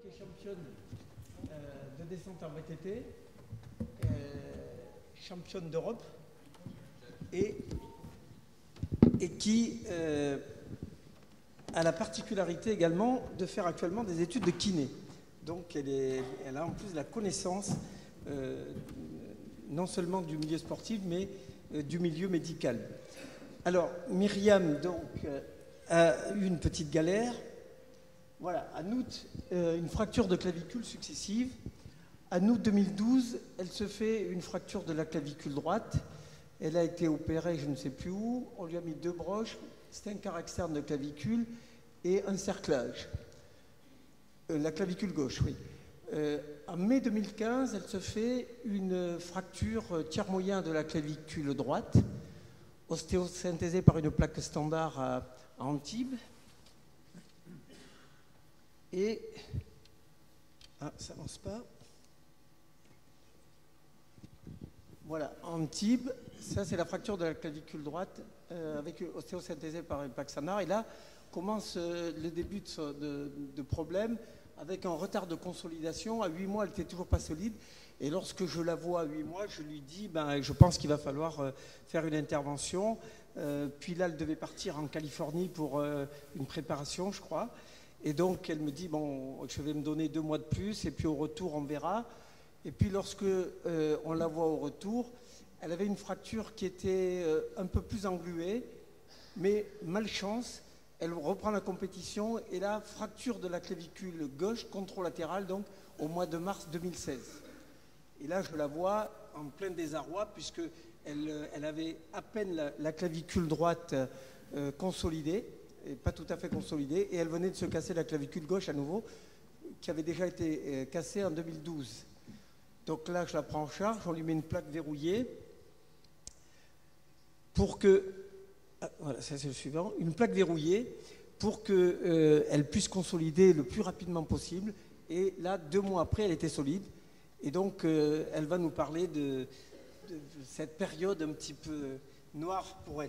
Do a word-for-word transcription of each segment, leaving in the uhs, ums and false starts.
qui est championne euh, de descente en V T T, euh, championne d'Europe, et, et qui euh, a la particularité également de faire actuellement des études de kiné. Donc elle, est, elle a en plus la connaissance euh, non seulement du milieu sportif, mais euh, du milieu médical. Alors Myriam donc, euh, a eu une petite galère. Voilà, en août, euh, une fracture de clavicule successive. En août deux mille douze, elle se fait une fracture de la clavicule droite. Elle a été opérée, je ne sais plus où. On lui a mis deux broches, c'était un quart externe de clavicule et un cerclage. Euh, la clavicule gauche, oui. Euh, en mai deux mille quinze, elle se fait une fracture tiers moyen de la clavicule droite, ostéosynthésée par une plaque standard à, à Antibes. Et, ah, ça n'avance pas. Voilà, Antibes, ça c'est la fracture de la clavicule droite euh, avec ostéosynthésée par une plaque standard. Et là commence euh, le début de, de, de problème avec un retard de consolidation. À huit mois, elle n'était toujours pas solide. Et lorsque je la vois à huit mois, je lui dis, ben, je pense qu'il va falloir euh, faire une intervention. Euh, puis là, elle devait partir en Californie pour euh, une préparation, je crois. Et donc, elle me dit, bon, je vais me donner deux mois de plus, et puis au retour, on verra. Et puis, lorsque euh, on la voit au retour, elle avait une fracture qui était euh, un peu plus engluée, mais malchance, elle reprend la compétition, et là, fracture de la clavicule gauche contralatérale, donc au mois de mars deux mille seize. Et là, je la vois en plein désarroi, puisqu'elle elle avait à peine la, la clavicule droite euh, consolidée, et pas tout à fait consolidée, et elle venait de se casser la clavicule gauche à nouveau, qui avait déjà été euh, cassée en deux mille douze. Donc là, je la prends en charge, on lui met une plaque verrouillée pour que, ah, voilà, ça c'est le suivant, une plaque verrouillée pour qu'elle euh, puisse consolider le plus rapidement possible. Et là, deux mois après, elle était solide. Et donc, euh, elle va nous parler de, de, de cette période un petit peu noire pour elle.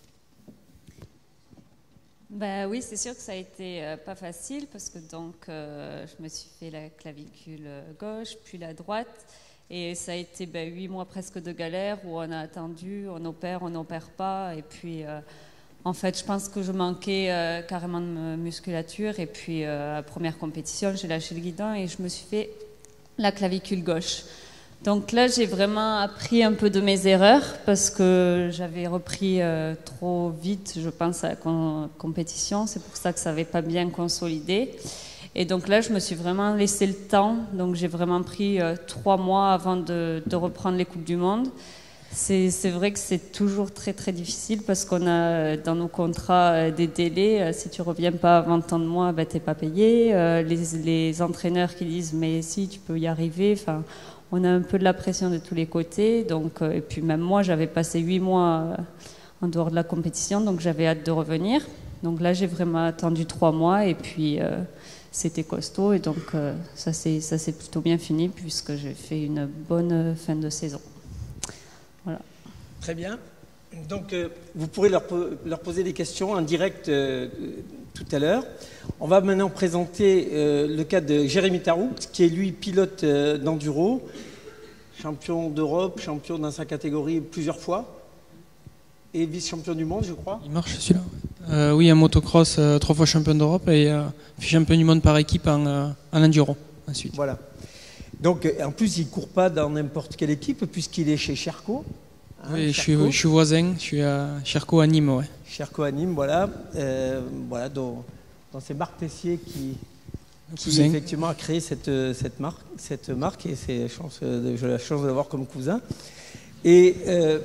Ben oui, c'est sûr que ça a été euh, pas facile parce que donc euh, je me suis fait la clavicule gauche, puis la droite, et ça a été ben, huit mois presque de galère où on a attendu, on opère, on n'opère pas, et puis euh, en fait je pense que je manquais euh, carrément de musculature, et puis euh, à la première compétition j'ai lâché le guidon et je me suis fait la clavicule gauche. Donc là, j'ai vraiment appris un peu de mes erreurs parce que j'avais repris euh, trop vite, je pense, à la com compétition. C'est pour ça que ça n'avait pas bien consolidé. Et donc là, je me suis vraiment laissé le temps. Donc j'ai vraiment pris euh, trois mois avant de, de reprendre les Coupes du Monde. C'est vrai que c'est toujours très très difficile parce qu'on a dans nos contrats des délais. Si tu ne reviens pas avant tant de mois, ben, tu n'es pas payé. Euh, les, les entraîneurs qui disent mais si, tu peux y arriver. Enfin, on a un peu de la pression de tous les côtés. Donc, euh, et puis même moi, j'avais passé huit mois en dehors de la compétition, donc j'avais hâte de revenir. Donc là, j'ai vraiment attendu trois mois et puis euh, c'était costaud. Et donc euh, ça s'est plutôt bien fini puisque j'ai fait une bonne fin de saison. Voilà. Très bien. Donc euh, vous pourrez leur, leur poser des questions en direct euh, tout à l'heure. On va maintenant présenter euh, le cas de Jérémy Taroux, qui est lui pilote euh, d'enduro, champion d'Europe, champion dans sa catégorie plusieurs fois, et vice-champion du monde, je crois. Il marche celui-là. Euh, oui, en motocross, euh, trois fois champion d'Europe et euh, champion du monde par équipe en, euh, en enduro ensuite. Voilà. Donc en plus, il ne court pas dans n'importe quelle équipe, puisqu'il est chez Sherco. Hein, oui, je suis, je suis voisin, je suis à Sherco à Nîmes. Ouais. Sherco à Nîmes, voilà. Euh, voilà donc, dans c'est Marc Tessier qui, qui effectivement a créé cette, cette, marque, cette marque et j'ai la chance de l'avoir comme cousin. Et, euh,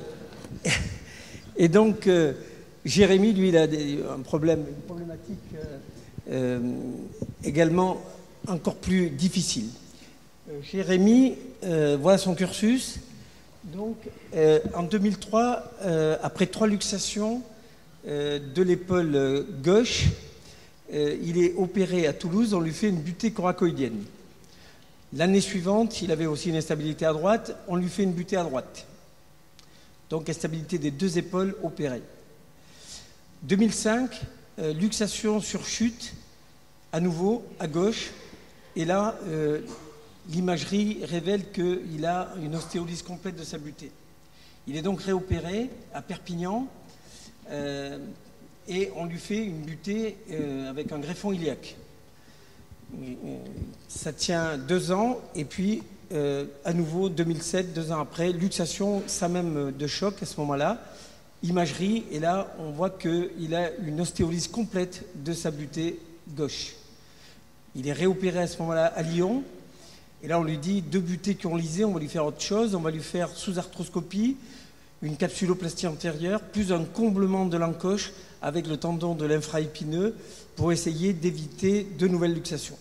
et donc, euh, Jérémy, lui, il a des, un problème, une problématique euh, euh, également encore plus difficile. Euh, Jérémy, euh, voilà son cursus. Donc, euh, en deux mille trois, euh, après trois luxations euh, de l'épaule gauche, Euh, il est opéré à Toulouse, on lui fait une butée coracoïdienne. L'année suivante, il avait aussi une instabilité à droite, on lui fait une butée à droite. Donc instabilité des deux épaules opérées. deux mille cinq, euh, luxation sur chute, à nouveau à gauche, Et là, euh, l'imagerie révèle qu'il a une ostéolyse complète de sa butée. Il est donc réopéré à Perpignan euh, et on lui fait une butée euh, avec un greffon iliaque. Ça tient deux ans et puis euh, à nouveau deux mille sept, deux ans après, luxation, ça même de choc à ce moment-là, imagerie, et là on voit qu'il a une ostéolyse complète de sa butée gauche. Il est réopéré à ce moment-là à Lyon, et là on lui dit deux butées qui ont lisé, on va lui faire autre chose, on va lui faire sous arthroscopie, une capsuloplastie antérieure, plus un comblement de l'encoche avec le tendon de l'infraépineux pour essayer d'éviter de nouvelles luxations.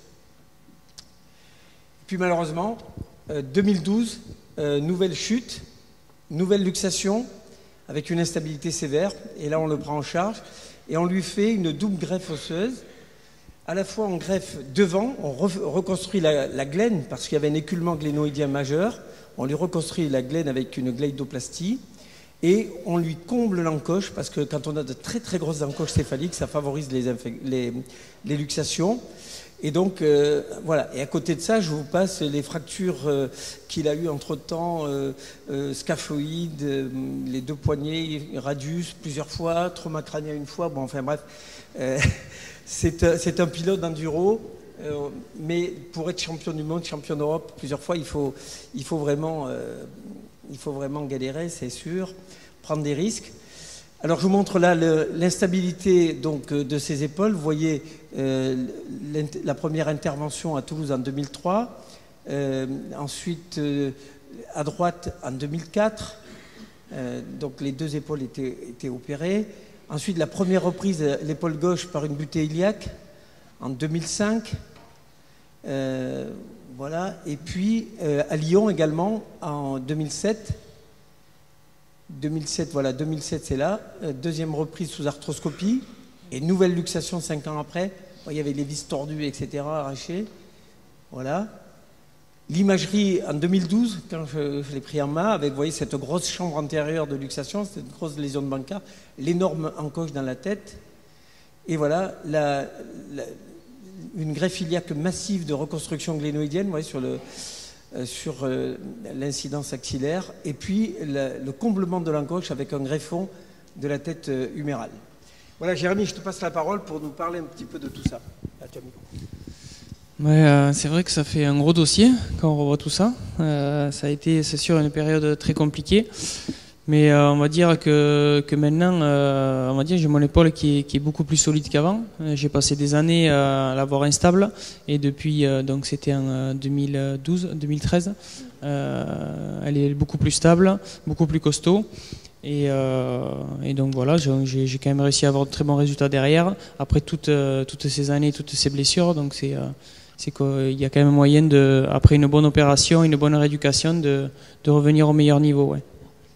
Puis malheureusement, euh, deux mille douze, euh, nouvelle chute, nouvelle luxation avec une instabilité sévère, et là on le prend en charge et on lui fait une double greffe osseuse. À la fois on greffe devant, on re reconstruit la, la glène parce qu'il y avait un écoulement glénoïdien majeur, on lui reconstruit la glène avec une gléidoplastie et on lui comble l'encoche parce que quand on a de très très grosses encoches céphaliques, ça favorise les, les, les luxations. Et donc, euh, voilà. Et à côté de ça, je vous passe les fractures euh, qu'il a eues entre-temps, euh, euh, scaphoïdes, euh, les deux poignets, radius plusieurs fois, trauma crânien une fois. Bon, enfin bref, euh, c'est un pilote d'enduro. Euh, mais pour être champion du monde, champion d'Europe plusieurs fois, il faut, il faut, vraiment, euh, il faut vraiment galérer, c'est sûr, prendre des risques. Alors je vous montre là l'instabilité donc de ses épaules. Vous voyez euh, la première intervention à Toulouse en deux mille trois, euh, ensuite euh, à droite en deux mille quatre, euh, donc les deux épaules étaient, étaient opérées. Ensuite la première reprise de l'épaule gauche par une butée iliaque en deux mille cinq. Euh, voilà. Et puis euh, à Lyon également en deux mille sept. deux mille sept, voilà, deux mille sept c'est là, euh, deuxième reprise sous arthroscopie, et nouvelle luxation cinq ans après. Bon, il y avait les vis tordues, et cetera, arrachées. Voilà. L'imagerie en deux mille douze, quand je, je l'ai pris en main, avec, vous voyez, cette grosse chambre antérieure de luxation, cette grosse lésion de Banca, l'énorme encoche dans la tête. Et voilà, la, la, une greffe iliaque massive de reconstruction glénoïdienne, vous voyez, sur le... sur euh, l'incidence axillaire, et puis le, le comblement de l'encoche avec un greffon de la tête euh, humérale. Voilà, Jérémy, je te passe la parole pour nous parler un petit peu de tout ça. Là, tu as mis. Ouais, euh, c'est vrai que ça fait un gros dossier quand on revoit tout ça. Euh, ça a été, c'est sûr, une période très compliquée. Mais euh, on va dire que, que maintenant, euh, on va dire, j'ai mon épaule qui est, qui est beaucoup plus solide qu'avant. J'ai passé des années à l'avoir instable, et depuis, euh, donc c'était en deux mille douze, deux mille treize, euh, elle est beaucoup plus stable, beaucoup plus costaud. Et, euh, et donc voilà, j'ai quand même réussi à avoir de très bons résultats derrière, après toutes, euh, toutes ces années, toutes ces blessures. Donc c'est euh, c'est qu'il y a quand même moyen, de, après une bonne opération, une bonne rééducation, de, de revenir au meilleur niveau. Ouais.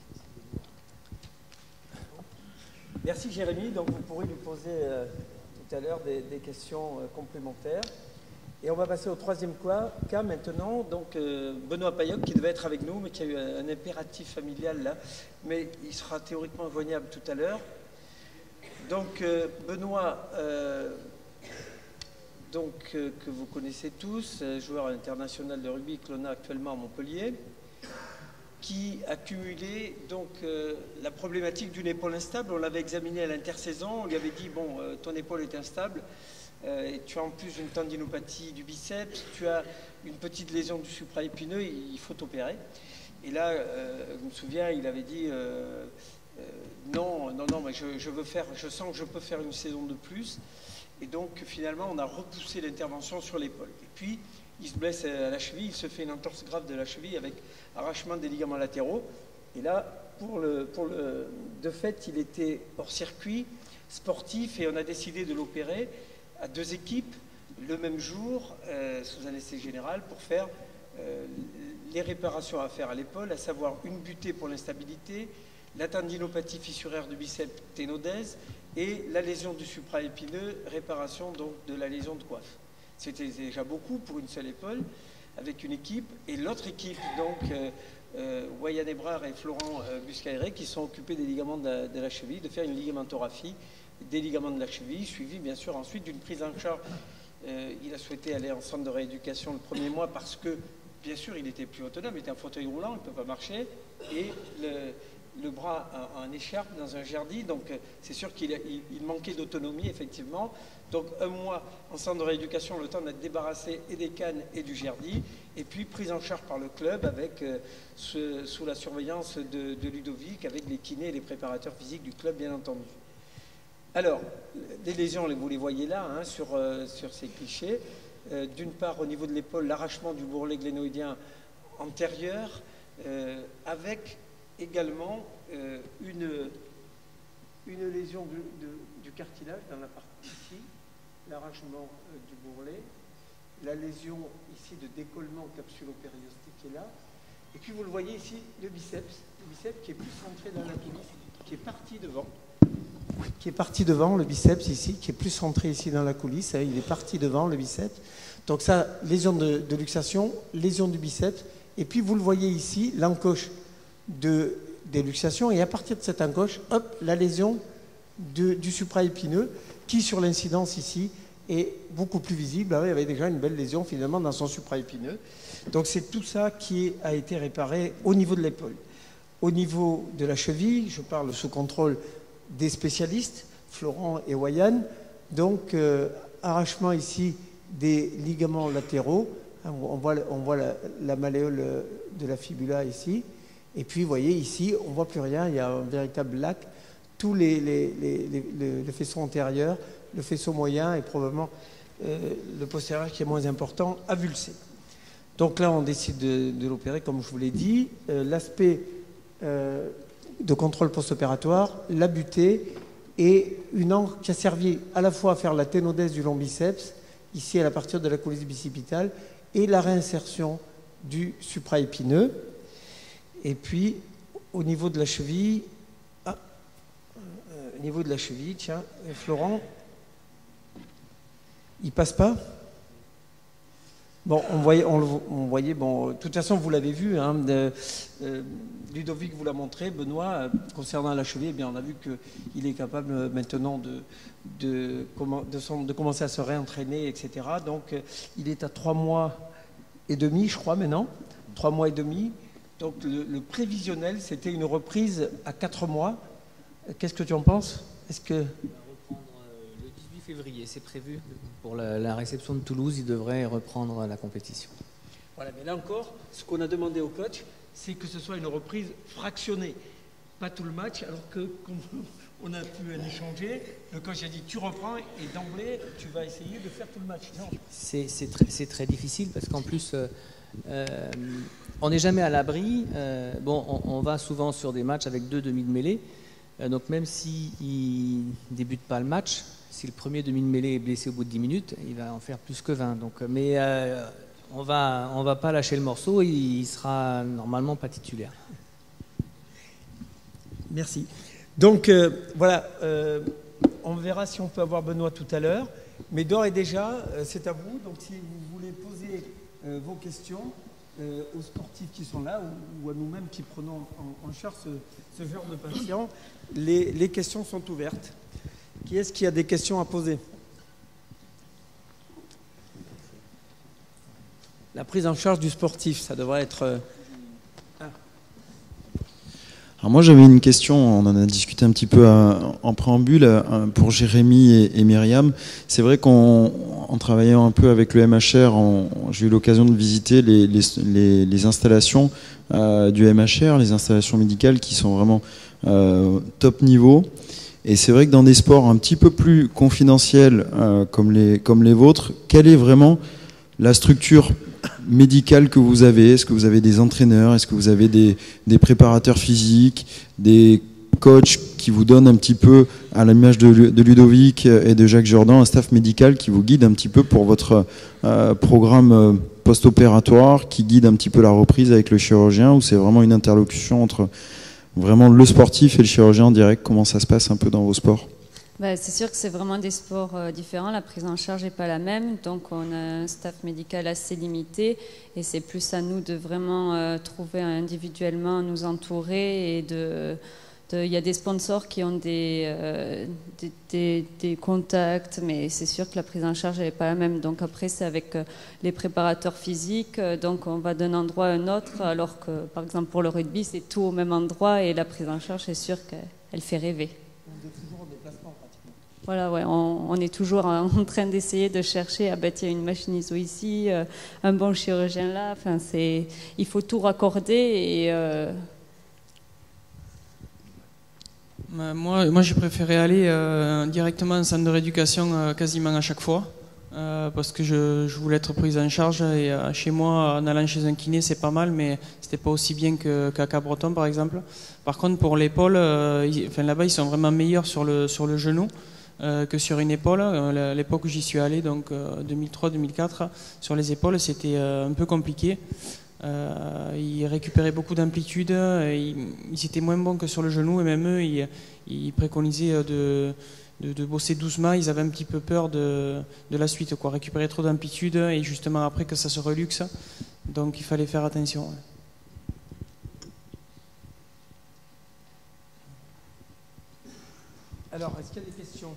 Merci Jérémy, donc vous pourrez lui poser euh, tout à l'heure des, des questions euh, complémentaires. Et on va passer au troisième cas maintenant, donc euh, Benoît Payoc qui devait être avec nous, mais qui a eu un, un impératif familial là, mais il sera théoriquement joignable tout à l'heure. Donc euh, Benoît, euh, donc, euh, que vous connaissez tous, euh, joueur international de rugby, Clona actuellement à Montpellier, qui a cumulé donc euh, la problématique d'une épaule instable. On l'avait examiné à l'intersaison, on lui avait dit bon, euh, ton épaule est instable, euh, et tu as en plus une tendinopathie du biceps, tu as une petite lésion du supraépineux, il faut t'opérer. Et là, euh, je me souviens, il avait dit euh, euh, non, non, non, mais je, je veux faire, je sens que je peux faire une saison de plus. Et donc finalement, on a repoussé l'intervention sur l'épaule. Et puis il se blesse à la cheville, il se fait une entorse grave de la cheville avec arrachement des ligaments latéraux. Et là, pour le, pour le, de fait, il était hors circuit sportif et on a décidé de l'opérer à deux équipes le même jour, euh, sous anesthésie générale, pour faire euh, les réparations à faire à l'épaule, à savoir une butée pour l'instabilité, la tendinopathie fissuraire du biceps ténodèse et la lésion du supraépineux, réparation donc de la lésion de coiffe. C'était déjà beaucoup pour une seule épaule, avec une équipe. Et l'autre équipe, donc, euh, euh, Wayan Ebrard et Florent euh, Buscaire, qui sont occupés des ligaments de la, de la cheville, de faire une ligamentographie des ligaments de la cheville, suivie bien sûr ensuite d'une prise en charge Euh, il a souhaité aller en centre de rééducation le premier mois parce que, bien sûr, il était plus autonome, il était en fauteuil roulant, il ne peut pas marcher, et le, le bras en écharpe dans un jardi, donc c'est sûr qu'il il, il manquait d'autonomie, effectivement. Donc un mois en centre de rééducation, le temps d'être débarrassé et des cannes et du jardi, et puis prise en charge par le club avec, euh, ce, sous la surveillance de, de Ludovic, avec les kinés et les préparateurs physiques du club, bien entendu. Alors, les lésions, vous les voyez là, hein, sur, euh, sur ces clichés. Euh, D'une part, au niveau de l'épaule, l'arrachement du bourrelet glénoïdien antérieur, euh, avec également euh, une, une lésion du, de, du cartilage dans la partie ici, l'arrachement euh, du bourrelet, la lésion ici de décollement capsulo-périostique qui est là, et puis vous le voyez ici, le biceps, le biceps qui est plus centré dans la coulisse, qui est parti devant, qui est parti devant, le biceps ici, qui est plus centré ici dans la coulisse, il est parti devant, le biceps. Donc ça, lésion de, de luxation, lésion du biceps, et puis vous le voyez ici, l'encoche de, des luxations, et à partir de cette encoche, hop, la lésion de, du supraépineux, qui sur l'incidence ici est beaucoup plus visible. Ah oui, il y avait déjà une belle lésion finalement dans son supraépineux. Donc c'est tout ça qui a été réparé au niveau de l'épaule. Au niveau de la cheville, je parle sous contrôle des spécialistes, Florent et Wayan. Donc euh, arrachement ici des ligaments latéraux. On voit, on voit la, la malléole de la fibula ici. Et puis vous voyez ici, on ne voit plus rien, il y a un véritable lac. Tous les, les, les, les, les, les faisceaux antérieurs, le faisceau moyen et probablement euh, le postérieur qui est moins important, avulsé. Donc là, on décide de, de l'opérer, comme je vous l'ai dit. Euh, L'aspect euh, de contrôle post-opératoire, la butée et une encre qui a servi à la fois à faire la ténodèse du long biceps, ici à partir de la coulisse bicipitale, et la réinsertion du supraépineux. Et puis, au niveau de la cheville, ah, euh, au niveau de la cheville, tiens, Florent, il passe pas? Bon, on voyait, on, on voyait, bon, de toute façon, vous l'avez vu, hein, de, euh, Ludovic vous l'a montré, Benoît, euh, concernant la cheville, eh bien, on a vu qu'il est capable euh, maintenant de, de, de, son, de commencer à se réentraîner, et cetera. Donc, euh, il est à trois mois et demi, je crois, maintenant, trois mois et demi. Donc, le, le prévisionnel, c'était une reprise à quatre mois. Qu'est-ce que tu en penses? Est-ce que... février, c'est prévu pour la, la réception de Toulouse, il devrait reprendre la compétition. Voilà, mais là encore, ce qu'on a demandé au coach, c'est que ce soit une reprise fractionnée, pas tout le match, alors que comme on a pu en échanger, le coach a dit tu reprends et d'emblée tu vas essayer de faire tout le match. C'est très, très difficile parce qu'en plus euh, euh, on n'est jamais à l'abri. Euh, bon, on, on va souvent sur des matchs avec deux demi de mêlée, euh, donc même s'il ne débute pas le match, si le premier demi de mêlée est blessé au bout de dix minutes, il va en faire plus que vingt. Donc, mais euh, on va, on va pas lâcher le morceau, il sera normalement pas titulaire. Merci. Donc euh, voilà, euh, on verra si on peut avoir Benoît tout à l'heure, mais d'ores et déjà, euh, c'est à vous. Donc si vous voulez poser euh, vos questions euh, aux sportifs qui sont là ou, ou à nous-mêmes qui prenons en, en charge ce, ce genre de patients, les, les questions sont ouvertes. Qui est-ce qui a des questions à poser? La prise en charge du sportif, ça devrait être... Euh... Ah. Alors moi j'avais une question, on en a discuté un petit peu à, en préambule à, pour Jérémy et, et Myriam. C'est vrai qu'en en travaillant un peu avec le M H R, j'ai eu l'occasion de visiter les, les, les, les installations euh, du M H R, les installations médicales qui sont vraiment euh, top niveau. Et c'est vrai que dans des sports un petit peu plus confidentiels euh, comme, les, comme les vôtres, quelle est vraiment la structure médicale que vous avez? Est-ce que vous avez des entraîneurs? Est-ce que vous avez des, des préparateurs physiques, des coachs qui vous donnent un petit peu, à l'image de, de Ludovic et de Jacques Jordan, un staff médical qui vous guide un petit peu pour votre euh, programme post-opératoire, qui guide un petit peu la reprise avec le chirurgien, ou c'est vraiment une interlocution entre... Vraiment le sportif et le chirurgien en direct, comment ça se passe un peu dans vos sports? Bah, c'est sûr que c'est vraiment des sports euh, différents, la prise en charge n'est pas la même, donc on a un staff médical assez limité et c'est plus à nous de vraiment euh, trouver individuellement, nous entourer et de, de, il y a des sponsors qui ont des, euh, des, des, des contacts, mais c'est sûr que la prise en charge n'est pas la même. Donc après, c'est avec euh, les préparateurs physiques. Donc on va d'un endroit à un autre, alors que par exemple pour le rugby, c'est tout au même endroit et la prise en charge, c'est sûr qu'elle fait rêver. On est toujours en déplacement pratiquement. Voilà, ouais, on, on est toujours en train d'essayer de chercher, ah ben tiens, une machine I S O ici, euh, un bon chirurgien là. Enfin, c'est, il faut tout raccorder et euh, Moi, moi j'ai préféré aller euh, directement en centre de rééducation euh, quasiment à chaque fois, euh, parce que je, je voulais être prise en charge. Et euh, chez moi, en allant chez un kiné, c'est pas mal, mais c'était pas aussi bien que, qu'à Cabreton, par exemple. Par contre, pour l'épaule, euh, ils, enfin, là-bas, ils sont vraiment meilleurs sur le, sur le genou euh, que sur une épaule. Euh, l'époque où j'y suis allé, donc euh, deux mille trois deux mille quatre, sur les épaules, c'était euh, un peu compliqué. Euh, ils récupéraient beaucoup d'amplitude, ils, ils étaient moins bons que sur le genou, et même eux, ils, ils préconisaient de, de, de bosser doucement. Ils avaient un petit peu peur de, de la suite, quoi, récupérer trop d'amplitude et justement après que ça se reluxe. Donc il fallait faire attention. Alors, est-ce qu'il y a des questions?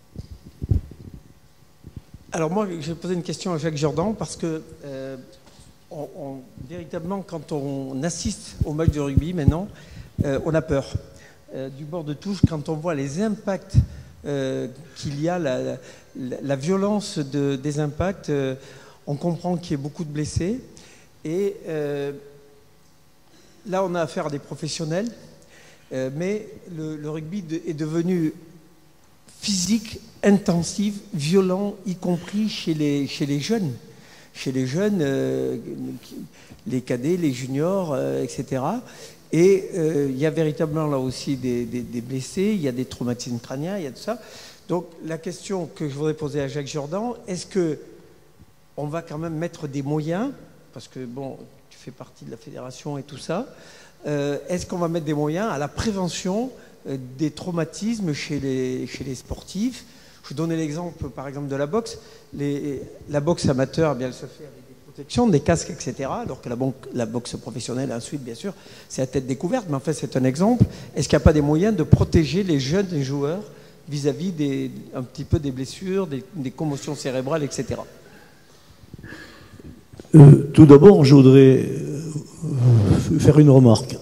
Alors moi, j'ai posé une question à Jacques Jordan parce que euh, On, on, véritablement, quand on assiste au match de rugby maintenant, euh, on a peur. Euh, du bord de touche, quand on voit les impacts euh, qu'il y a, la, la, la violence de, des impacts, euh, on comprend qu'il y a beaucoup de blessés. Et euh, là, on a affaire à des professionnels, euh, mais le, le rugby de, est devenu physique, intensif, violent, y compris chez les, chez les jeunes. Chez les jeunes, euh, les cadets, les juniors, euh, et cetera. Et euh, il y a véritablement là aussi des, des, des blessés, il y a des traumatismes crâniens, il y a tout ça. Donc la question que je voudrais poser à Jacques Jordan, est-ce qu'on va quand même mettre des moyens, parce que bon, tu fais partie de la fédération et tout ça, euh, est-ce qu'on va mettre des moyens à la prévention euh, des traumatismes chez les, chez les sportifs? Je vous donnais l'exemple, par exemple, de la boxe. Les, la boxe amateur, eh bien, elle se fait avec des protections, des casques, et cetera. Alors que la, bon, la boxe professionnelle, ensuite, bien sûr, c'est à tête découverte. Mais en fait, c'est un exemple. Est-ce qu'il n'y a pas des moyens de protéger les jeunes joueurs vis-à-vis des, un petit peu des blessures, des, des commotions cérébrales, et cetera. euh, Tout d'abord, je voudrais euh, faire une remarque.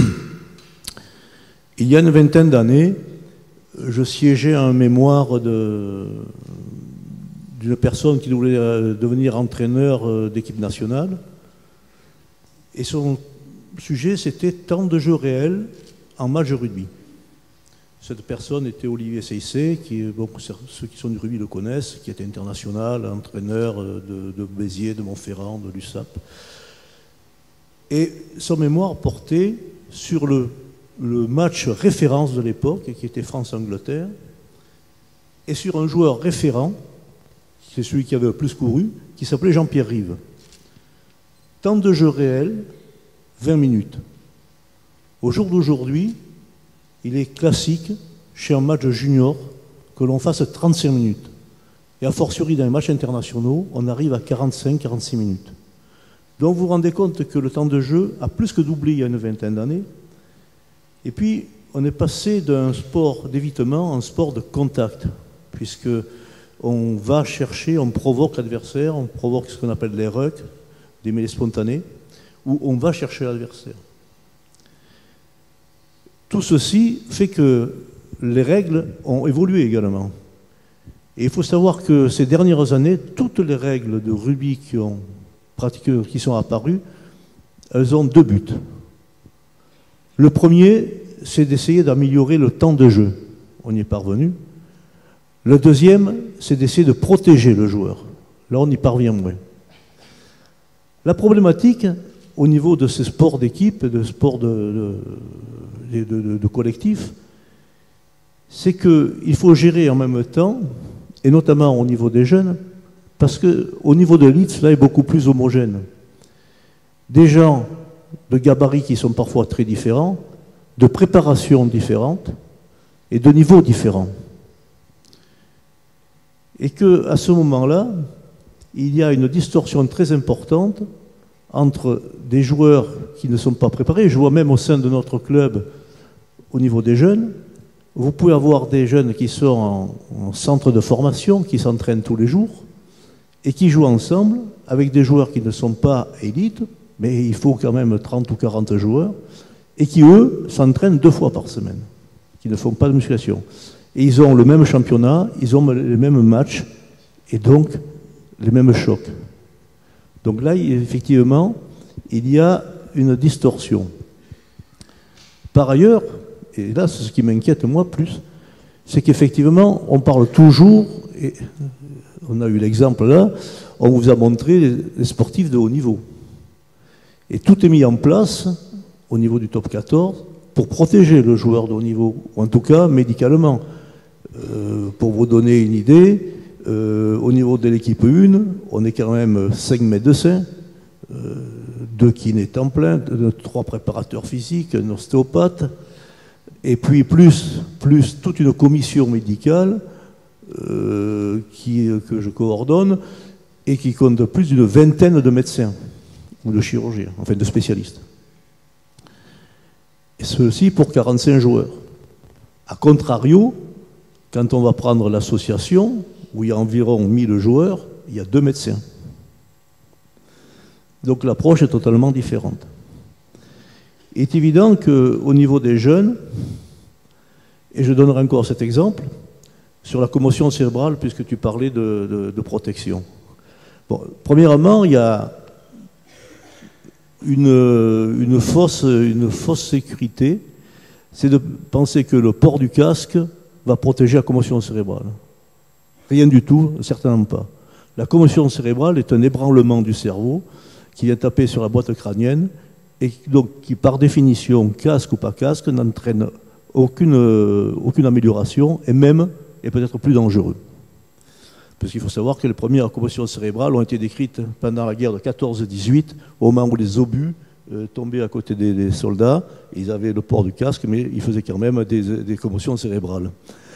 Il y a une vingtaine d'années, je siégeais à un mémoire de, d'une personne qui voulait devenir entraîneur d'équipe nationale. Et son sujet, c'était temps de jeu réel en match de rugby. Cette personne était Olivier Seissé, qui, bon, ceux qui sont du rugby le connaissent, qui était international, entraîneur de, de Béziers, de Montferrand, de l'U S A P. Et son mémoire portait sur le le match référence de l'époque, qui était France-Angleterre, et sur un joueur référent, c'est celui qui avait le plus couru, qui s'appelait Jean-Pierre Rive. Temps de jeu réel, vingt minutes. Au jour d'aujourd'hui, il est classique, chez un match junior, que l'on fasse trente-cinq minutes. Et a fortiori, dans les matchs internationaux, on arrive à quarante-cinq à quarante-six minutes. Donc vous vous rendez compte que le temps de jeu a plus que doublé il y a une vingtaine d'années. Et puis, on est passé d'un sport d'évitement à un sport de contact, puisque on va chercher, on provoque l'adversaire, on provoque ce qu'on appelle les rucks, des mêlées spontanées, où on va chercher l'adversaire. Tout ceci fait que les règles ont évolué également. Et il faut savoir que ces dernières années, toutes les règles de rugby qui, ont pratiqué, qui sont apparues, elles ont deux buts. Le premier, c'est d'essayer d'améliorer le temps de jeu. On y est parvenu. Le deuxième, c'est d'essayer de protéger le joueur. Là, on y parvient moins. La problématique, au niveau de ces sports d'équipe, de sports de, de, de, de, de collectif, c'est qu'il faut gérer en même temps, et notamment au niveau des jeunes, parce qu'au niveau de l'élite, cela est beaucoup plus homogène. Des gens de gabarits qui sont parfois très différents, de préparation différente et de niveaux différents. Et qu'à ce moment-là, il y a une distorsion très importante entre des joueurs qui ne sont pas préparés. Je vois même au sein de notre club, au niveau des jeunes, vous pouvez avoir des jeunes qui sont en, en centre de formation, qui s'entraînent tous les jours et qui jouent ensemble avec des joueurs qui ne sont pas élites, mais il faut quand même trente ou quarante joueurs, et qui, eux, s'entraînent deux fois par semaine, qui ne font pas de musculation. Et ils ont le même championnat, ils ont les mêmes matchs, et donc les mêmes chocs. Donc là, effectivement, il y a une distorsion. Par ailleurs, et là, c'est ce qui m'inquiète moi plus, c'est qu'effectivement, on parle toujours, et on a eu l'exemple là, on vous a montré les, les sportifs de haut niveau. Et tout est mis en place au niveau du top quatorze pour protéger le joueur de haut niveau, ou en tout cas médicalement. Euh, pour vous donner une idée, euh, au niveau de l'équipe un, on est quand même cinq médecins, euh, deux kinés temps plein, deux, trois préparateurs physiques, un ostéopathe, et puis plus, plus toute une commission médicale euh, qui, que je coordonne et qui compte plus d'une vingtaine de médecins ou de chirurgiens, enfin de spécialistes. Et ceci pour quarante-cinq joueurs. A contrario, quand on va prendre l'association, où il y a environ mille joueurs, il y a deux médecins. Donc l'approche est totalement différente. Il est évident qu'au niveau des jeunes, et je donnerai encore cet exemple, sur la commotion cérébrale, puisque tu parlais de, de, de protection. Bon, premièrement, il y a une, une, fausse, une fausse sécurité, c'est de penser que le port du casque va protéger la commotion cérébrale. Rien du tout, certainement pas. La commotion cérébrale est un ébranlement du cerveau qui vient taper sur la boîte crânienne et donc qui, par définition, casque ou pas casque, n'entraîne aucune, aucune amélioration et même est peut-être plus dangereux. Parce qu'il faut savoir que les premières commotions cérébrales ont été décrites pendant la guerre de quatorze dix-huit, au moment où les obus euh, tombaient à côté des, des soldats. Ils avaient le port du casque, mais ils faisaient quand même des, des commotions cérébrales.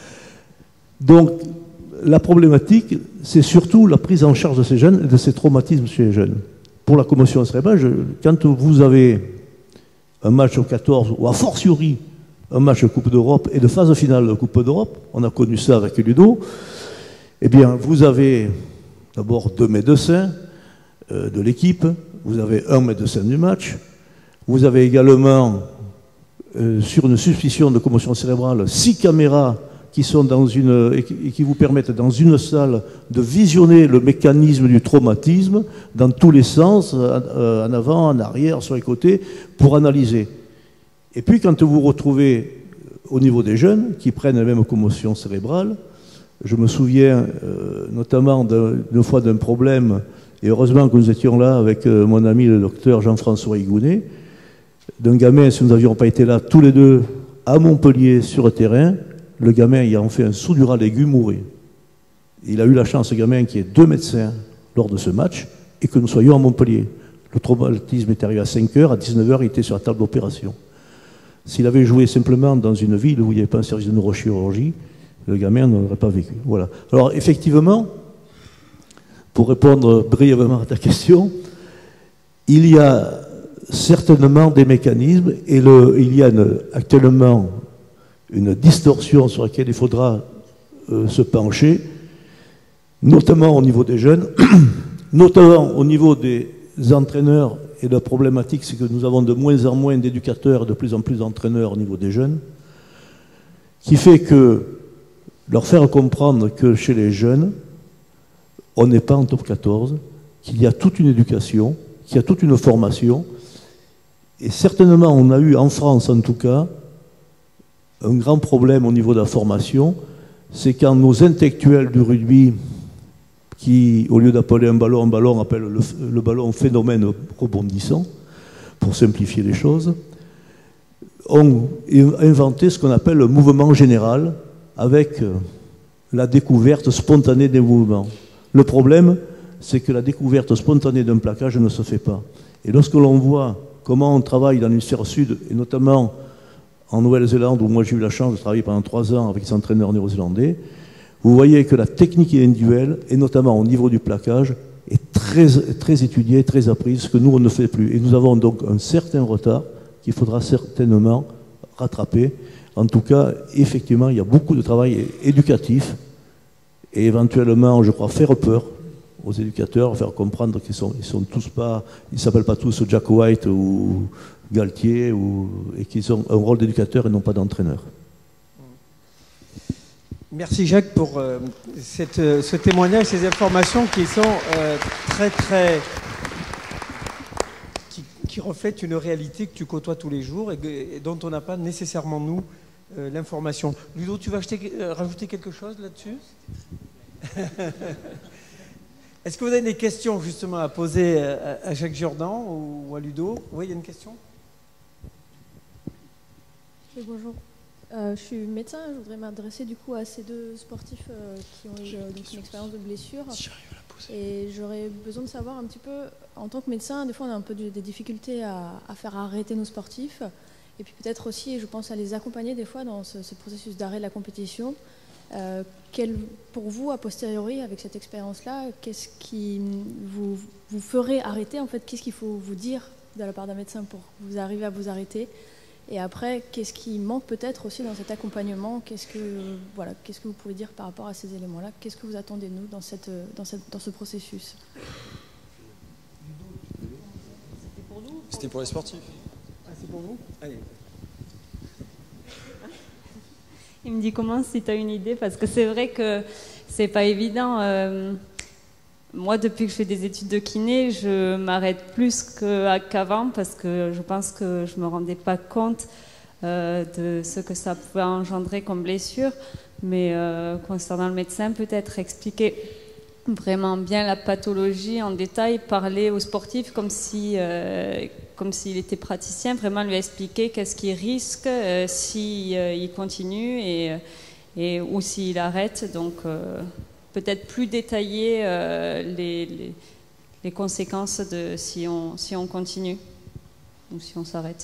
Donc, la problématique, c'est surtout la prise en charge de ces jeunes et de ces traumatismes chez les jeunes. Pour la commotion cérébrale, je, quand vous avez un match au quatorze, ou a fortiori un match de Coupe d'Europe et de phase finale de Coupe d'Europe, on a connu ça avec Ludo, eh bien, vous avez d'abord deux médecins euh, de l'équipe, vous avez un médecin du match, vous avez également, euh, sur une suspicion de commotion cérébrale, six caméras qui sont dans une, et qui vous permettent dans une salle de visionner le mécanisme du traumatisme dans tous les sens, en avant, en arrière, sur les côtés, pour analyser. Et puis quand vous vous retrouvez au niveau des jeunes qui prennent la même commotion cérébrale, je me souviens euh, notamment d'une fois d'un problème, et heureusement que nous étions là avec euh, mon ami le docteur Jean-François Higounet, d'un gamin, si nous n'avions pas été là tous les deux à Montpellier sur le terrain, le gamin ayant fait un sous-dural aigu mourait. Il a eu la chance, ce gamin, qu'il y ait deux médecins lors de ce match et que nous soyons à Montpellier. Le traumatisme est arrivé à cinq heures, à dix-neuf heures, il était sur la table d'opération. S'il avait joué simplement dans une ville où il n'y avait pas un service de neurochirurgie, le gamin n'aurait pas vécu. Voilà. Alors, effectivement, pour répondre brièvement à ta question, il y a certainement des mécanismes et le, il y a une, actuellement une distorsion sur laquelle il faudra euh, se pencher, notamment au niveau des jeunes, notamment au niveau des entraîneurs. Et la problématique, c'est que nous avons de moins en moins d'éducateurs, de plus en plus d'entraîneurs au niveau des jeunes, qui fait que leur faire comprendre que chez les jeunes, on n'est pas en top quatorze, qu'il y a toute une éducation, qu'il y a toute une formation. Et certainement, on a eu en France, en tout cas, un grand problème au niveau de la formation, c'est quand nos intellectuels du rugby, qui, au lieu d'appeler un ballon un ballon, appellent le, le ballon phénomène rebondissant, pour simplifier les choses, ont inventé ce qu'on appelle le mouvement général, avec la découverte spontanée des mouvements. Le problème, c'est que la découverte spontanée d'un plaquage ne se fait pas. Et lorsque l'on voit comment on travaille dans l'hémisphère sud, et notamment en Nouvelle-Zélande, où moi j'ai eu la chance de travailler pendant trois ans avec des entraîneurs néo-zélandais, vous voyez que la technique individuelle, et notamment au niveau du plaquage, est très, très étudiée, très apprise, ce que nous on ne fait plus. Et nous avons donc un certain retard qu'il faudra certainement rattraper. En tout cas, effectivement, il y a beaucoup de travail éducatif et éventuellement, je crois, faire peur aux éducateurs, faire comprendre qu'ils sont, ils sont tous pas, ils s'appellent pas tous Jack White ou Galtier, ou, et qu'ils ont un rôle d'éducateur et non pas d'entraîneur. Merci Jacques pour euh, cette, euh, ce témoignage, ces informations qui sont euh, très très qui, qui reflètent une réalité que tu côtoies tous les jours et, et dont on n'a pas nécessairement nous euh, l'information. Ludo, tu vas acheter, euh, rajouter quelque chose là-dessus? Est-ce que vous avez des questions justement à poser à, à Jacques Jourdan ou à Ludo? Oui, il y a une question. Oui, bonjour. Euh, je suis médecin, je voudrais m'adresser du coup à ces deux sportifs euh, qui ont eu euh, donc une expérience de blessure. Et j'aurais besoin de savoir un petit peu, en tant que médecin, des fois on a un peu des difficultés à, à faire arrêter nos sportifs. Et puis peut-être aussi, je pense, à les accompagner des fois dans ce, ce processus d'arrêt de la compétition. Euh, quel, pour vous, a posteriori, avec cette expérience-là, qu'est-ce qui vous, vous ferait arrêter en fait? Qu'est-ce qu'il faut vous dire de la part d'un médecin pour que vous arriviez à vous arrêter? Et après, qu'est-ce qui manque peut-être aussi dans cet accompagnement? Qu'est-ce que, voilà, qu'est-ce que vous pouvez dire par rapport à ces éléments-là? Qu'est-ce que vous attendez de nous dans, cette, dans, cette, dans ce processus? C'était pour nous? C'était pour les sportifs. Ah, c'est pour vous? Allez. Il me dit comment si tu as une idée, parce que c'est vrai que c'est pas évident. Euh, moi, depuis que je fais des études de kiné, je m'arrête plus qu'avant parce que je pense que je me rendais pas compte euh, de ce que ça pouvait engendrer comme blessure. Mais euh, concernant le médecin, peut-être expliquer vraiment bien la pathologie en détail, parler au sportif comme si, euh, comme s'il était praticien, vraiment lui expliquer qu'est-ce qu'il risque euh, s'il euh, il continue et, et, ou s'il arrête. Donc euh, peut-être plus détailler euh, les, les, les conséquences de si on, si on continue ou si on s'arrête.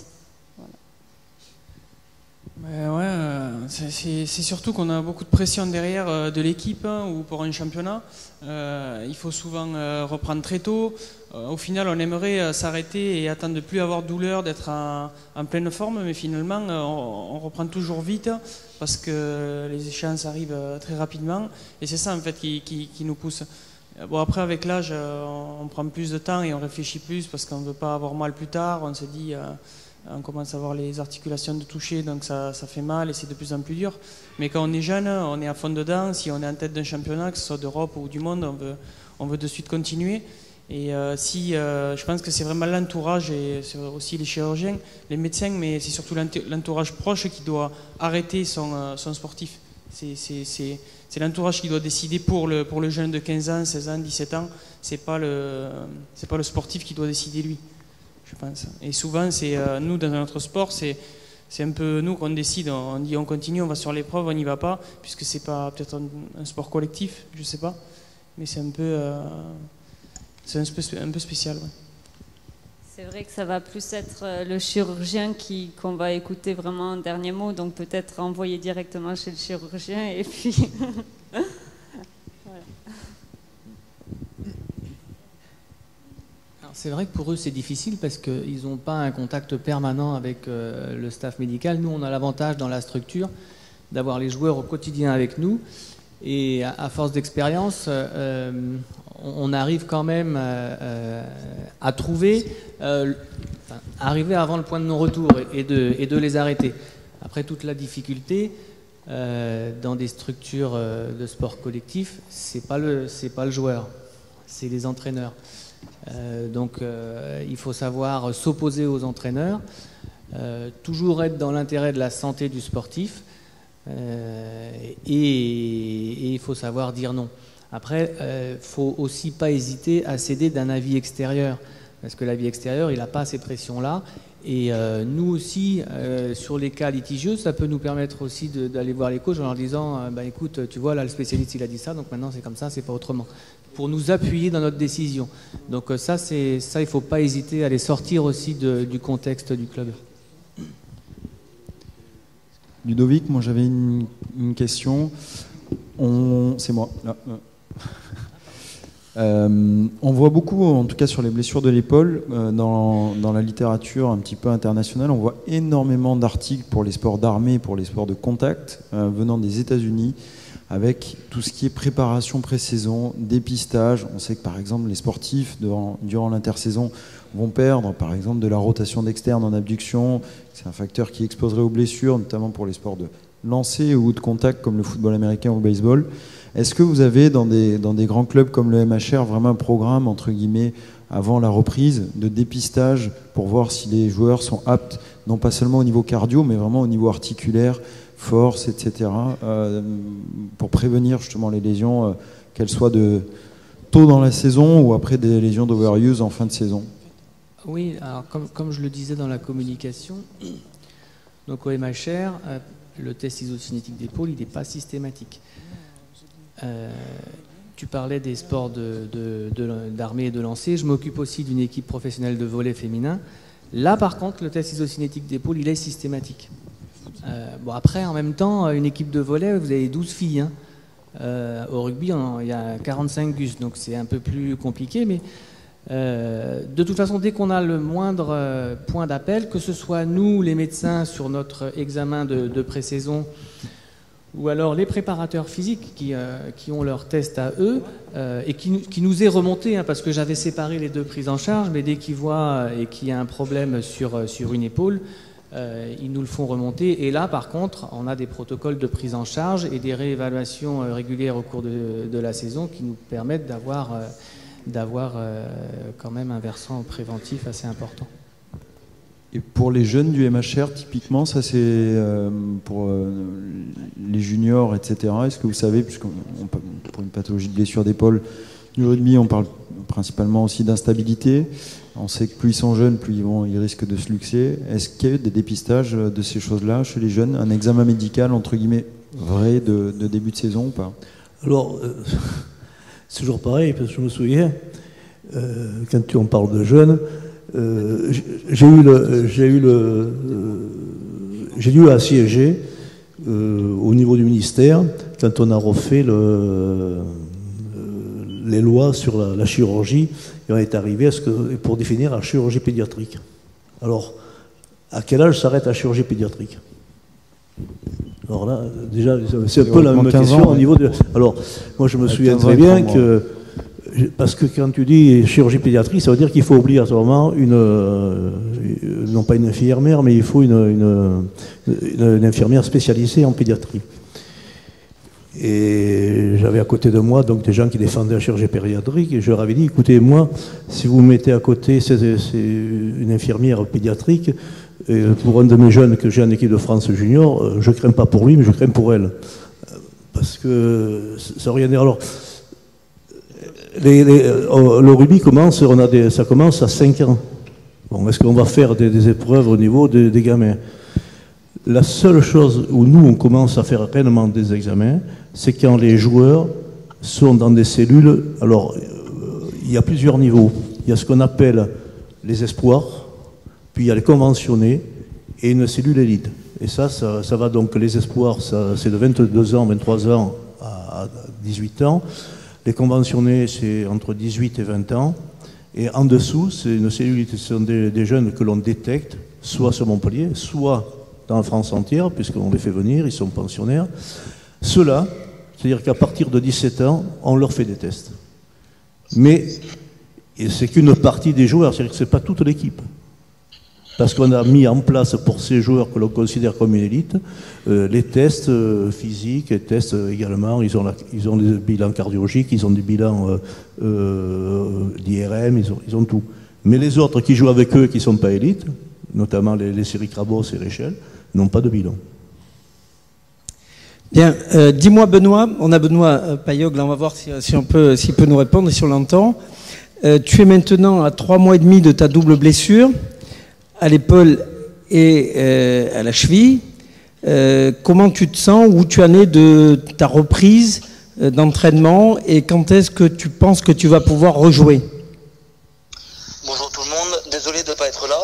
Ben ouais, euh, c'est surtout qu'on a beaucoup de pression derrière euh, de l'équipe hein, ou pour un championnat. Euh, il faut souvent euh, reprendre très tôt. Euh, au final, on aimerait euh, s'arrêter et attendre de plus avoir de douleur, d'être en, en pleine forme, mais finalement, euh, on, on reprend toujours vite parce que les échéances arrivent euh, très rapidement. Et c'est ça en fait qui, qui, qui nous pousse. Bon, après, avec l'âge, euh, on, on prend plus de temps et on réfléchit plus parce qu'on ne veut pas avoir mal plus tard. On se dit... Euh, on commence à avoir les articulations de toucher, donc ça, ça fait mal et c'est de plus en plus dur. Mais quand on est jeune, on est à fond dedans. Si on est en tête d'un championnat, que ce soit d'Europe ou du monde, on veut, on veut de suite continuer. Et euh, si, euh, je pense que c'est vraiment l'entourage et aussi les chirurgiens, les médecins, mais c'est surtout l'entourage proche qui doit arrêter son, son sportif. C'est l'entourage qui doit décider pour le, pour le jeune de quinze ans, seize ans, dix-sept ans. C'est pas le, c'est pas le sportif qui doit décider lui. Je pense. Et souvent, c'est euh, nous, dans notre sport, c'est un peu nous qu'on décide. On dit on continue, on va sur l'épreuve, on n'y va pas, puisque c'est pas peut-être un, un sport collectif, je sais pas. Mais c'est un peu, euh, c'est un, un peu spécial. Ouais. C'est vrai que ça va plus être le chirurgien qui qu'on va écouter vraiment en dernier mot, donc peut-être envoyer directement chez le chirurgien et puis. C'est vrai que pour eux c'est difficile parce qu'ils n'ont pas un contact permanent avec euh, le staff médical. Nous on a l'avantage dans la structure d'avoir les joueurs au quotidien avec nous et à, à force d'expérience euh, on, on arrive quand même euh, à trouver, euh, enfin, arriver avant le point de non-retour et, et, de, et de les arrêter. Après toute la difficulté euh, dans des structures euh, de sport collectif, c'est pas le, c'est pas le joueur, c'est les entraîneurs. Euh, donc euh, il faut savoir s'opposer aux entraîneurs, euh, toujours être dans l'intérêt de la santé du sportif euh, et il faut savoir dire non. Après, il euh, ne faut aussi pas hésiter à céder d'un avis extérieur parce que l'avis extérieur il n'a pas ces pressions-là et euh, nous aussi euh, sur les cas litigieux ça peut nous permettre aussi d'aller voir les coachs en leur disant euh, bah, écoute tu vois là le spécialiste il a dit ça donc maintenant c'est comme ça, c'est pas autrement, pour nous appuyer dans notre décision. Donc ça, c'est ça, il ne faut pas hésiter à les sortir aussi de, du contexte du club. Ludovic, moi j'avais une, une question. C'est moi. Là. Euh, on voit beaucoup, en tout cas sur les blessures de l'épaule, euh, dans, dans la littérature un petit peu internationale, on voit énormément d'articles pour les sports d'armée, pour les sports de contact, euh, venant des États-Unis, avec tout ce qui est préparation pré-saison, dépistage. On sait que par exemple les sportifs durant, durant l'intersaison vont perdre par exemple de la rotation d'externe en abduction. C'est un facteur qui exposerait aux blessures, notamment pour les sports de lancer ou de contact comme le football américain ou le baseball. Est-ce que vous avez dans des, dans des grands clubs comme le M H R vraiment un programme entre guillemets avant la reprise de dépistage pour voir si les joueurs sont aptes, non pas seulement au niveau cardio mais vraiment au niveau articulaire, force, et cetera, euh, pour prévenir justement les lésions, euh, qu'elles soient de tôt dans la saison ou après des lésions d'overuse en fin de saison? Oui, alors comme, comme je le disais dans la communication, donc au M H R, euh, le test isocinétique d'épaule, il n'est pas systématique. Euh, tu parlais des sports de, de, de, d'armée et de lancer. Je m'occupe aussi d'une équipe professionnelle de volley féminin. Là, par contre, le test isocinétique d'épaule, il est systématique. Euh, bon, après, en même temps, une équipe de volley, vous avez douze filles. Hein. Euh, au rugby, on, il y a quarante-cinq gus, donc c'est un peu plus compliqué. Mais euh, de toute façon, dès qu'on a le moindre euh, point d'appel, que ce soit nous, les médecins, sur notre examen de, de pré-saison, ou alors les préparateurs physiques qui, euh, qui ont leur test à eux, euh, et qui, qui nous est remonté, hein, parce que j'avais séparé les deux prises en charge, mais dès qu'ils voient euh, et qu'il y a un problème sur, sur une épaule, euh, ils nous le font remonter. Et là, par contre, on a des protocoles de prise en charge et des réévaluations euh, régulières au cours de, de la saison qui nous permettent d'avoir, euh, d'avoir euh, quand même un versant préventif assez important. Et pour les jeunes du M H R, typiquement, ça c'est euh, pour euh, les juniors, et cetera. Est-ce que vous savez, puisqu'on, on, pour une pathologie de blessure d'épaule du rugby, on parle principalement aussi d'instabilité. On sait que plus ils sont jeunes, plus ils, vont, ils risquent de se luxer. Est-ce qu'il y a eu des dépistages de ces choses-là chez les jeunes? Un examen médical, entre guillemets, vrai de, de début de saison ou pas? Alors, euh, c'est toujours pareil, parce que je me souviens, euh, quand tu en parles de jeunes, Euh, j'ai eu le, j'ai eu le, euh, j'ai dû assiéger euh, au niveau du ministère quand on a refait le, euh, les lois sur la, la chirurgie, et on est arrivé à ce que, pour définir la chirurgie pédiatrique. Alors, à quel âge s'arrête la chirurgie pédiatrique? Alors là, déjà, c'est un peu la même question ans, au niveau de. Alors, moi, je me souviens très bien que. Parce que quand tu dis chirurgie pédiatrique, ça veut dire qu'il faut obligatoirement une, euh, non pas une infirmière, mais il faut une, une, une, une infirmière spécialisée en pédiatrie. Et j'avais à côté de moi donc des gens qui défendaient la chirurgie pédiatrique, et je leur avais dit, écoutez, moi, si vous mettez à côté c'est, c'est une infirmière pédiatrique, et pour un de mes jeunes que j'ai en équipe de France junior, je ne crains pas pour lui, mais je crains pour elle. Parce que ça n'a rien à dire. Alors, Les, les, le rugby commence, on a des, ça commence à cinq ans. Bon, est-ce qu'on va faire des, des épreuves au niveau des, des gamins? La seule chose où nous, on commence à faire réellement des examens, c'est quand les joueurs sont dans des cellules. Alors, euh, il y a plusieurs niveaux. Il y a ce qu'on appelle les espoirs, puis il y a les conventionnés et une cellule élite. Et ça, ça, ça va donc, les espoirs, ça, c'est de vingt-deux ans, vingt-trois ans à dix-huit ans. Les conventionnés, c'est entre dix-huit et vingt ans. Et en dessous, c'est une cellule, ce sont des, des jeunes que l'on détecte, soit sur Montpellier, soit dans la France entière, puisqu'on les fait venir, ils sont pensionnaires. Ceux-là, c'est-à-dire qu'à partir de dix-sept ans, on leur fait des tests. Mais et c'est qu'une partie des joueurs, c'est-à-dire que ce n'est pas toute l'équipe. Parce qu'on a mis en place pour ces joueurs que l'on considère comme une élite, euh, les tests euh, physiques, les tests euh, également, ils ont, la, ils ont des bilans cardiologiques, ils ont des bilans euh, euh, d'I R M, ils ont, ils ont tout. Mais les autres qui jouent avec eux, qui ne sont pas élites, notamment les, les séries Crabos et Réchel, n'ont pas de bilan. Bien, euh, dis-moi Benoît, on a Benoît euh, Payog, là on va voir si, si on peut, s'il peut nous répondre et si on l'entend. Euh, tu es maintenant à trois mois et demi de ta double blessure, à l'épaule et euh, à la cheville. Euh, comment tu te sens, où tu en es de ta reprise euh, d'entraînement et quand est-ce que tu penses que tu vas pouvoir rejouer? Bonjour tout le monde, désolé de ne pas être là.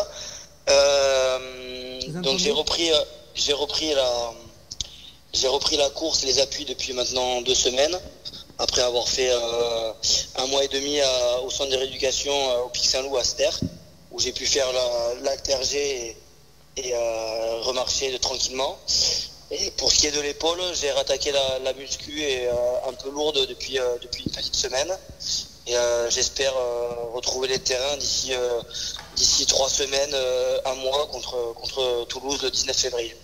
Euh, donc j'ai repris, j'ai repris la, j'ai repris la course et les appuis depuis maintenant deux semaines. après avoir fait euh, un mois et demi à, au centre de rééducation euh, au Pic Saint-Loup à Ster, où j'ai pu faire l'acte R G et, et euh, remarcher de, tranquillement. Et pour ce qui est de l'épaule, j'ai rattaqué la, la muscu et euh, un peu lourde depuis, euh, depuis une petite semaine. Et euh, j'espère euh, retrouver les terrains d'ici euh, d'ici trois semaines, euh, un mois contre, contre Toulouse le dix-neuf février.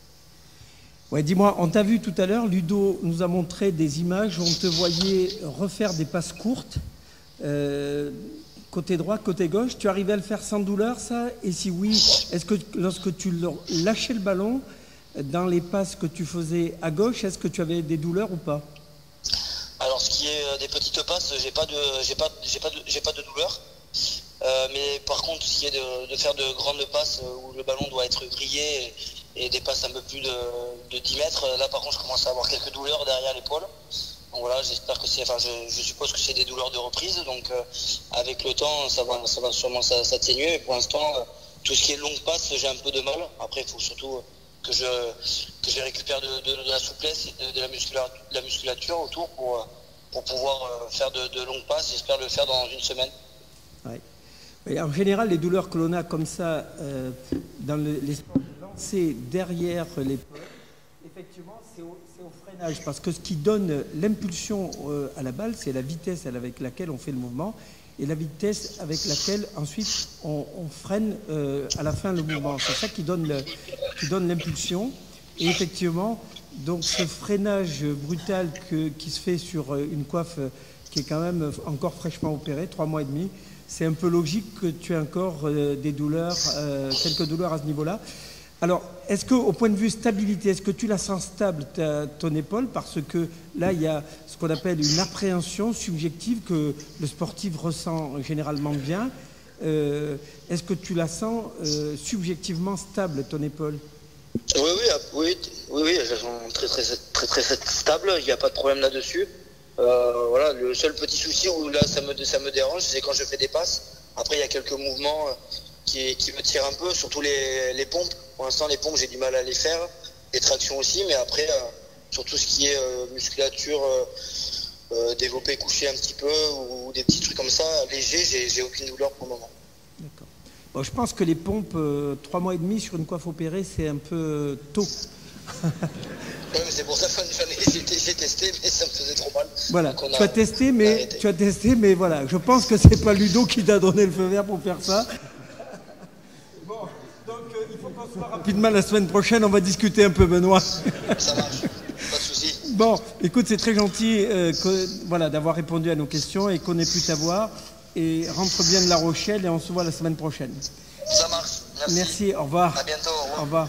Ouais, dis-moi, on t'a vu tout à l'heure, Ludo nous a montré des images où on te voyait refaire des passes courtes, euh, côté droit, côté gauche. Tu arrivais à le faire sans douleur, ça? Et si oui, est-ce que lorsque tu lâchais le ballon, dans les passes que tu faisais à gauche, est-ce que tu avais des douleurs ou pas? Alors, ce qui est des petites passes, j'ai pas de, j'ai pas, j'ai pas de, j'ai pas de douleur. Euh, mais par contre, ce qui est de, de faire de grandes passes où le ballon doit être grillé et, et des passes un peu plus de, de dix mètres, là par contre, je commence à avoir quelques douleurs derrière l'épaule. Donc voilà, j'espère que c'est, enfin, je, je suppose que c'est des douleurs de reprise. Donc, euh, avec le temps, ça va, ça va sûrement s'atténuer. Mais pour l'instant, euh, tout ce qui est longue passe, j'ai un peu de mal. Après, il faut surtout que je, que je récupère de, de, de la souplesse et de, de, la musculature, de la musculature autour pour, pour pouvoir faire de, de longues passes. J'espère le faire dans une semaine. Ouais. Et en général, les douleurs que l'on a comme ça euh, dans le, les sports de lancer derrière l'épaule, effectivement, c'est au, au freinage. Parce que ce qui donne l'impulsion euh, à la balle, c'est la vitesse avec laquelle on fait le mouvement et la vitesse avec laquelle ensuite on, on freine euh, à la fin le mouvement. C'est ça qui donne le, qui donne l'impulsion. Et effectivement, donc ce freinage brutal que, qui se fait sur une coiffe qui est quand même encore fraîchement opérée, trois mois et demi, c'est un peu logique que tu aies encore euh, des douleurs, euh, quelques douleurs à ce niveau-là. Alors, est-ce qu'au point de vue stabilité, est-ce que tu la sens stable, ta, ton épaule? Parce que là, il y a ce qu'on appelle une appréhension subjective que le sportif ressent généralement bien. Euh, est-ce que tu la sens euh, subjectivement stable, ton épaule? Oui, oui, oui, oui, oui, je la sens très, très, très, très, très stable, il n'y a pas de problème là-dessus. Euh, voilà, le seul petit souci où là ça me, ça me dérange, c'est quand je fais des passes. Après, il y a quelques mouvements qui, qui me tirent un peu, surtout les, les pompes. Pour l'instant, les pompes, j'ai du mal à les faire, les tractions aussi, mais après, euh, sur tout ce qui est euh, musculature, euh, euh, développé, couché un petit peu, ou, ou des petits trucs comme ça, légers, j'ai aucune douleur pour le moment. D'accord. Bon, je pense que les pompes, euh, trois mois et demi sur une coiffe opérée, c'est un peu tôt. Ouais, mais c'est pour ça que j'ai testé, mais ça me faisait trop mal. Voilà, tu as, testé, mais, tu as testé, mais voilà, je pense que c'est pas Ludo qui t'a donné le feu vert pour faire ça. Bon, donc euh, il faut qu'on se voit rapidement la semaine prochaine, on va discuter un peu, Benoît. Ça marche, pas de souci. Bon, écoute, c'est très gentil euh, que, voilà, d'avoir répondu à nos questions et qu'on ait pu t'avoir. Et rentre bien de La Rochelle et on se voit la semaine prochaine. Ça marche, merci. Merci, au revoir. À bientôt, au revoir. Au revoir.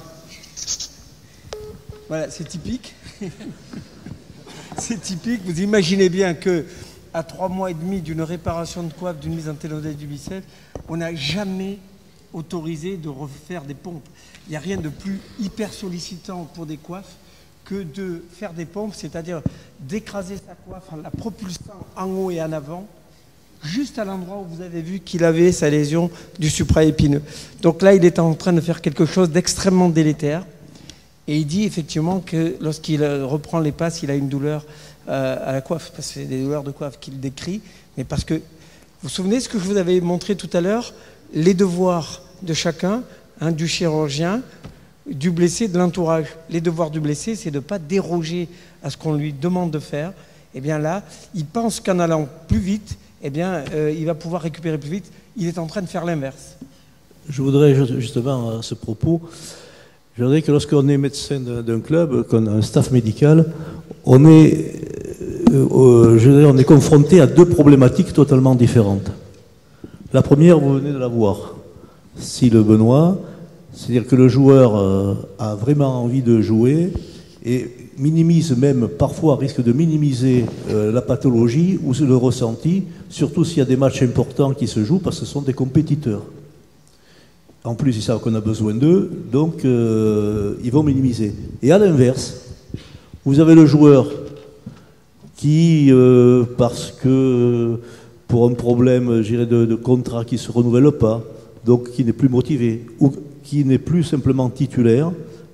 Voilà, c'est typique. C'est typique. Vous imaginez bien que à trois mois et demi d'une réparation de coiffe, d'une mise en ténodèle du biceps, on n'a jamais autorisé de refaire des pompes. Il n'y a rien de plus hyper sollicitant pour des coiffes que de faire des pompes, c'est-à-dire d'écraser sa coiffe en la propulsant en haut et en avant, juste à l'endroit où vous avez vu qu'il avait sa lésion du supraépineux. Donc là, il est en train de faire quelque chose d'extrêmement délétère. Et il dit effectivement que lorsqu'il reprend les passes, il a une douleur euh, à la coiffe, parce que c'est des douleurs de coiffe qu'il décrit, mais parce que, vous vous souvenez ce que je vous avais montré tout à l'heure, les devoirs de chacun, hein, du chirurgien, du blessé, de l'entourage. Les devoirs du blessé, c'est de ne pas déroger à ce qu'on lui demande de faire. Et bien là, il pense qu'en allant plus vite, eh bien, euh, il va pouvoir récupérer plus vite. Il est en train de faire l'inverse. Je voudrais justement à ce propos... Je dirais que lorsqu'on est médecin d'un club, qu'on a un staff médical, on est, euh, je dirais, on est confronté à deux problématiques totalement différentes. La première, vous venez de la voir. Si le Benoît, c'est-à-dire que le joueur euh, a vraiment envie de jouer et minimise même, parfois risque de minimiser euh, la pathologie ou le ressenti, surtout s'il y a des matchs importants qui se jouent, parce que ce sont des compétiteurs. En plus, ils savent qu'on a besoin d'eux, donc euh, ils vont minimiser. Et à l'inverse, vous avez le joueur qui, euh, parce que pour un problème, je dirais, de, de contrat qui ne se renouvelle pas, donc qui n'est plus motivé, ou qui n'est plus simplement titulaire,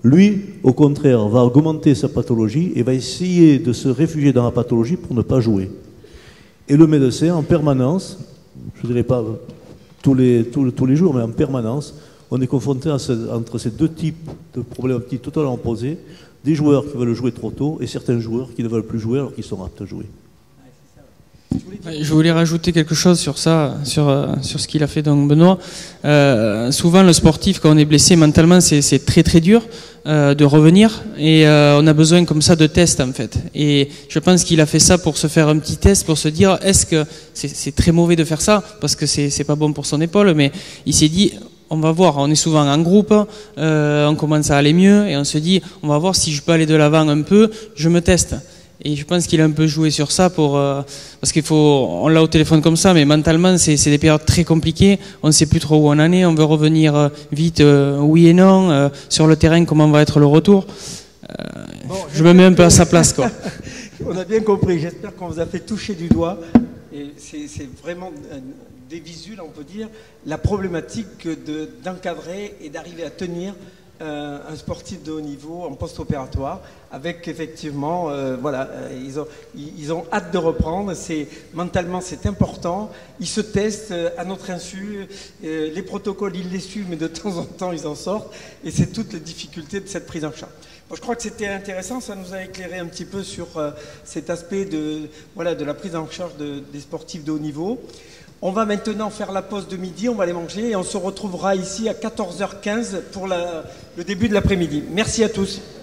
Lui, au contraire, va augmenter sa pathologie et va essayer de se réfugier dans la pathologie pour ne pas jouer. Et le médecin, en permanence, je ne dirais pas tous les, tous, tous les jours, mais en permanence, on est confronté à ce, entre ces deux types de problématiques totalement opposées, des joueurs qui veulent jouer trop tôt et certains joueurs qui ne veulent plus jouer alors qu'ils sont aptes à jouer. Je voulais rajouter quelque chose sur ça, sur, sur ce qu'il a fait donc Benoît. Euh, souvent le sportif, quand on est blessé mentalement, c'est très très dur euh, de revenir et euh, on a besoin comme ça de tests en fait. Et je pense qu'il a fait ça pour se faire un petit test, pour se dire est-ce que c'est très mauvais de faire ça parce que c'est pas bon pour son épaule, mais il s'est dit on va voir, on est souvent en groupe, euh, on commence à aller mieux et on se dit on va voir si je peux aller de l'avant un peu, je me teste. Et je pense qu'il a un peu joué sur ça pour euh, parce qu'il faut, on l'a au téléphone comme ça, mais mentalement c'est des périodes très compliquées. On ne sait plus trop où on en est. On veut revenir vite, euh, oui et non. Euh, sur le terrain, comment va être le retour euh, bon, Je me mets un peu à sa place, quoi. On a bien compris. J'espère qu'on vous a fait toucher du doigt. Et c'est vraiment des visuels, on peut dire, la problématique d'encadrer et d'arriver à tenir Euh, un sportif de haut niveau en post-opératoire avec effectivement euh, voilà euh, ils, ont, ils ont hâte de reprendre, c'est mentalement c'est important, ils se testent euh, à notre insu, euh, les protocoles ils les suivent mais de temps en temps ils en sortent et c'est toutes les difficultés de cette prise en charge. Bon, je crois que c'était intéressant, ça nous a éclairé un petit peu sur euh, cet aspect de, voilà, de la prise en charge de, des sportifs de haut niveau. On va maintenant faire la pause de midi, on va aller manger et on se retrouvera ici à quatorze heures quinze pour la, le début de l'après-midi. Merci à tous.